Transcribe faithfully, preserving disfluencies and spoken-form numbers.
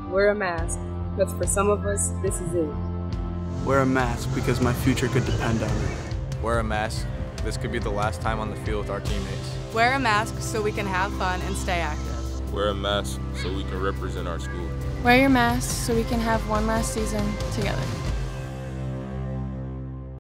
Wear a mask, because for some of us, this is it. Wear a mask because my future could depend on it. Wear a mask. This could be the last time on the field with our teammates. Wear a mask so we can have fun and stay active. Wear a mask so we can represent our school. Wear your mask so we can have one last season together.